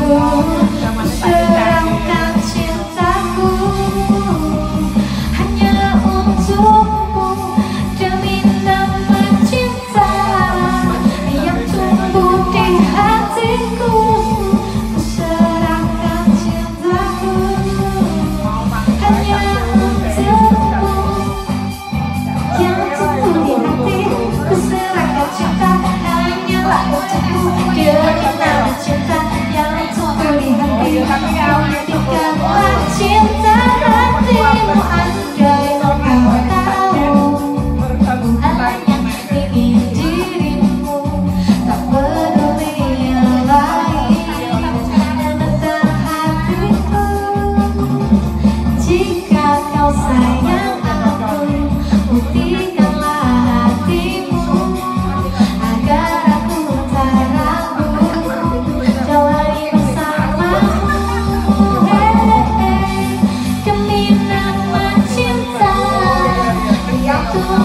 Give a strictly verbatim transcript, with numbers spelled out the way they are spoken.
serahkan cintaku hanya untukmu demi nama cinta yang tumbuh di hatiku. Ku serahkan cintaku hanya untukmu yang tumbuh di hati. Ku serahkan cinta hanyalah untukmu demi nama cinta yang tumbuh di hati. Buktikanlah cinta hatimu andai kau tahu aku hanya ingin dirimu, tak peduli yang lain tentang hatiku. Jika kau sayang aku, buktikanlah hatimu agar aku tak ragu jalani bersamamu. Hey, demi nama cinta yang